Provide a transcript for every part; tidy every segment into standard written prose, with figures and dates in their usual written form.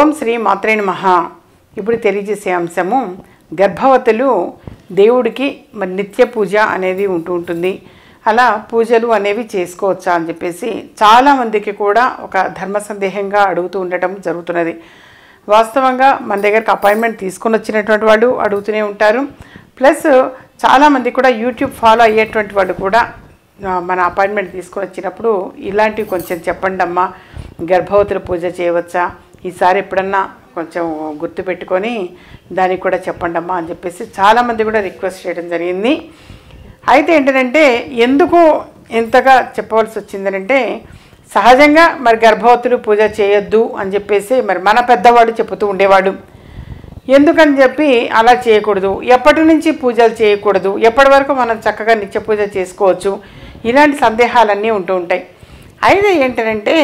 ఓం శ్రీ మాత్రే నమః. ఇప్పుడు తెలియజేసే అంశము గర్భవతులు దేవుడికి మరి నిత్య పూజ అనేది ఉంటుంది. అలా పూజలు అనేవి చేసుకోవచ్చా అని చెప్పేసి చాలామందికి కూడా ఒక ధర్మ సందేహంగా అడుగుతూ ఉండటం జరుగుతున్నది. వాస్తవంగా మన దగ్గరకు అపాయింట్మెంట్ తీసుకొని వచ్చినటువంటి వాళ్ళు అడుగుతూనే ఉంటారు. ప్లస్ చాలామంది కూడా యూట్యూబ్ ఫాలో అయ్యేటువంటి వాళ్ళు కూడా మన అపాయింట్మెంట్ తీసుకొని వచ్చినప్పుడు ఇలాంటివి కొంచెం చెప్పండి అమ్మా, గర్భవతుల పూజ చేయవచ్చా, ఈసారి ఎప్పుడన్నా కొంచెం గుర్తుపెట్టుకొని దానికి కూడా చెప్పండి అమ్మా అని చెప్పేసి చాలామంది కూడా రిక్వెస్ట్ చేయడం జరిగింది. అయితే ఏంటంటే ఎందుకు ఎంతగా చెప్పవలసి వచ్చిందనంటే, సహజంగా మరి గర్భవతులు పూజ చేయొద్దు అని చెప్పేసి మరి మన పెద్దవాళ్ళు చెబుతూ ఉండేవాడు. ఎందుకని చెప్పి అలా చేయకూడదు, ఎప్పటి నుంచి పూజలు చేయకూడదు, ఎప్పటి వరకు మనం చక్కగా నిత్య పూజ చేసుకోవచ్చు, ఇలాంటి సందేహాలన్నీ ఉంటూ ఉంటాయి. అయితే ఏంటంటే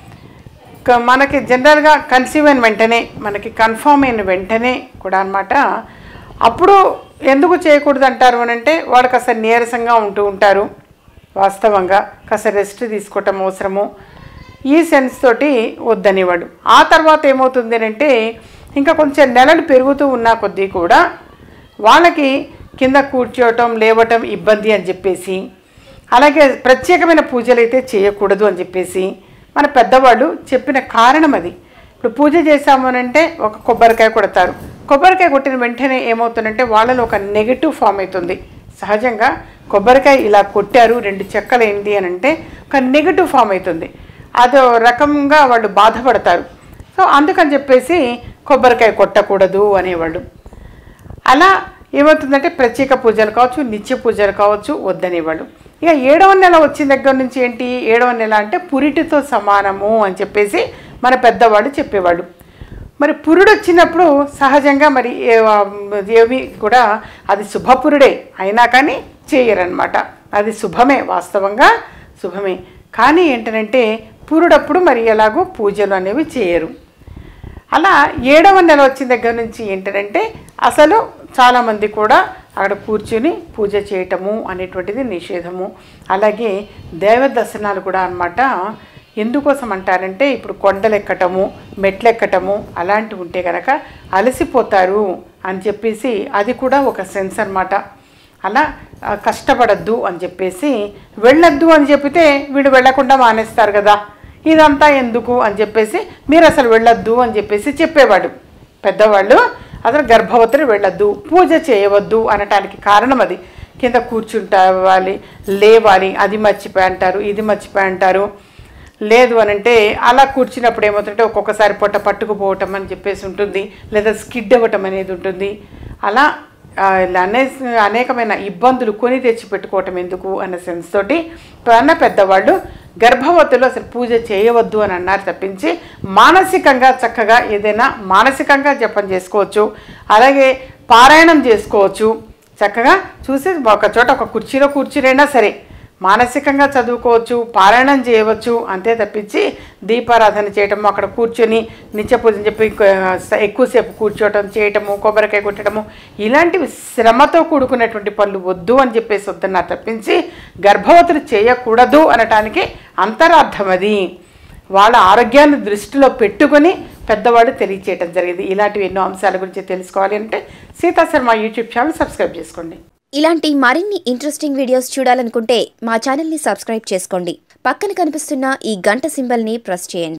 మనకి జనరల్గా కన్సీవ్ అయిన వెంటనే, మనకి కన్ఫర్మ్ అయిన వెంటనే కూడా అన్నమాట, అప్పుడు ఎందుకు చేయకూడదు అంటారు అని అంటే, వాళ్ళు కాస్త నీరసంగా ఉంటూ ఉంటారు. వాస్తవంగా కాస్త రెస్ట్ తీసుకోవటం అవసరము, ఈ సెన్స్ తోటి వద్దనేవాడు. ఆ తర్వాత ఏమవుతుంది అంటే, ఇంకా కొంచెం నెలలు పెరుగుతూ ఉన్న కొద్దీ కూడా వాళ్ళకి కింద కూర్చోవటం లేవటం ఇబ్బంది అని చెప్పేసి, అలాగే ప్రత్యేకమైన పూజలు అయితే చేయకూడదు అని చెప్పేసి మన పెద్దవాళ్ళు చెప్పిన కారణం అది. ఇప్పుడు పూజ చేశాము అని అంటే ఒక కొబ్బరికాయ కొడతారు. కొబ్బరికాయ కొట్టిన వెంటనే ఏమవుతుందంటే వాళ్ళలో ఒక నెగిటివ్ ఫామ్ అవుతుంది. సహజంగా కొబ్బరికాయ ఇలా కొట్టారు, 2 చెక్కలు ఏంటి అని అంటే ఒక నెగిటివ్ ఫామ్ అవుతుంది. అదో రకంగా వాళ్ళు బాధపడతారు. సో అందుకని చెప్పేసి కొబ్బరికాయ కొట్టకూడదు అనేవాళ్ళు. అలా ఏమవుతుందంటే ప్రత్యేక పూజలు కావచ్చు, నిత్య పూజలు కావచ్చు వద్దనేవాళ్ళు. ఇక 7వ నెల వచ్చిన దగ్గర నుంచి ఏంటి, 7వ నెల అంటే పురిటితో సమానము అని చెప్పేసి మన పెద్దవాళ్ళు చెప్పేవాళ్ళు. మరి పురుడు వచ్చినప్పుడు సహజంగా మరి ఏమి కూడా అది శుభపురుడే అయినా కానీ చేయరనమాట. అది శుభమే, వాస్తవంగా శుభమే. కానీ ఏంటంటే పురుడప్పుడు మరి ఎలాగో పూజలు అనేవి చేయరు. అలా 7వ నెల వచ్చిన దగ్గర నుంచి ఏంటంటే అసలు చాలామంది కూడా అక్కడ కూర్చుని పూజ చేయటము అనేటువంటిది నిషేధము. అలాగే దైవ దర్శనాలు కూడా అన్నమాట. ఎందుకోసం అంటారంటే, ఇప్పుడు కొండలు ఎక్కటము, మెట్లు ఎక్కటము అలాంటివి ఉంటే కనుక అలసిపోతారు అని చెప్పేసి అది కూడా ఒక సెన్స్ అన్నమాట. అలా కష్టపడద్దు అని చెప్పేసి, వెళ్ళొద్దు అని చెప్పితే వీడు వెళ్ళకుండా మానేస్తారు కదా, ఇదంతా ఎందుకు అని చెప్పేసి మీరు అసలు వెళ్ళొద్దు అని చెప్పేసి చెప్పేవాడు పెద్దవాళ్ళు. అసలు గర్భవతులు వెళ్ళొద్దు, పూజ చేయవద్దు అనటానికి కారణం అది. కింద కూర్చుంటావాలి, లేవాలి, అది మర్చిపోయి అంటారు, ఇది మర్చిపోయి అంటారు. లేదు అని అంటే అలా కూర్చున్నప్పుడు ఏమవుతుంటే ఒక్కొక్కసారి పొట్ట పట్టుకుపోవటం అని చెప్పేసి ఉంటుంది, లేదా స్కిడ్ అవ్వటం అనేది ఉంటుంది. అలా అనేకమైన ఇబ్బందులు కొని తెచ్చి పెట్టుకోవటం ఎందుకు అన్న సెన్స్ తోటి అన్న పెద్దవాళ్ళు గర్భవతులు అసలు పూజ చేయవద్దు అని అన్నారు తప్పించి, మానసికంగా చక్కగా ఏదైనా మానసికంగా జపం చేసుకోవచ్చు, అలాగే పారాయణం చేసుకోవచ్చు. చక్కగా చూసి ఒక చోట ఒక కుర్చీలో కూర్చునైనా సరే మానసికంగా చదువుకోవచ్చు, పారాయణం చేయవచ్చు. అంతే తప్పించి దీపారాధన చేయటము, అక్కడ కూర్చొని నిత్య పూజ అని చెప్పి ఎక్కువసేపు కూర్చోవటం చేయటము, కొబ్బరికాయ కొట్టడము, ఇలాంటివి శ్రమతో కూడుకున్నటువంటి పనులు వద్దు అని చెప్పేసి వద్దన్నారు తప్పించి గర్భవతులు చేయకూడదు అనటానికి అంతరార్థం అది. వాళ్ళ ఆరోగ్యాన్ని దృష్టిలో పెట్టుకొని పెద్దవాళ్ళు తెలియచేయటం జరిగింది. ఇలాంటివి ఎన్నో అంశాల గురించి తెలుసుకోవాలి అంటే Seetha Sharma YouTube channel subscribe చేసుకోండి. ఇలాంటి మరిన్ని ఇంట్రెస్టింగ్ వీడియోస్ చూడాలనుకుంటే మా ఛానల్ని సబ్స్క్రైబ్ చేసుకోండి. పక్కన కనిపిస్తున్న ఈ గంట సింబల్ని ప్రెస్ చేయండి.